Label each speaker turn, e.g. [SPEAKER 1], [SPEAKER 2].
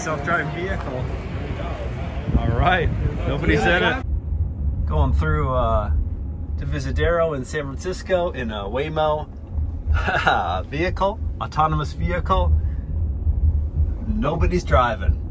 [SPEAKER 1] self-driving vehicle. All right, nobody's in it. Going through to Visadero in San Francisco in a Waymo vehicle, autonomous vehicle. Nobody's driving.